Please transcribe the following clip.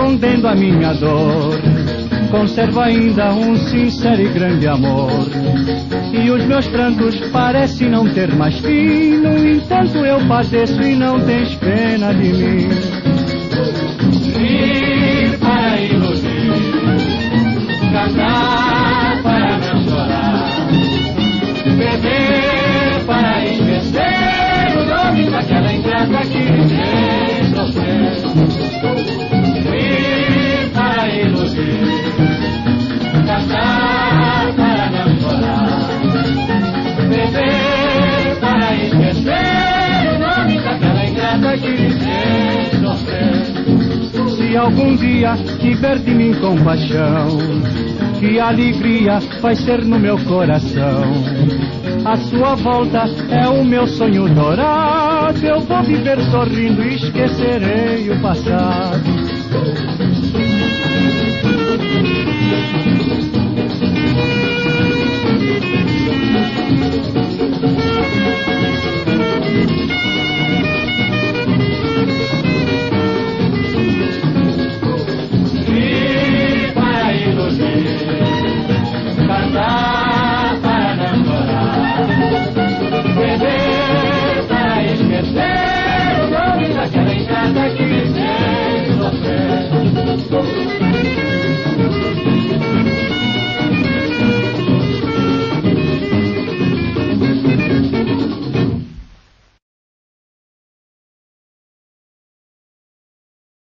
escondendo a minha dor, conservo ainda um sincero e grande amor. E os meus prantos parecem não ter mais fim, no entanto eu padeço e não tens pena de mim. Rir para iludir, cantar para não chorar, beber para esquecer o nome daquela ingrata que me fez sofrer. Rir para iludir, cantar para não chorar, beber para esquecer o nome daquela ingrata que me fez sofrer. Se algum dia tiver de mim compaixão, que alegria vai ser no meu coração. A sua volta é o meu sonho dourado, eu vou viver sorrindo e esquecerei o passado.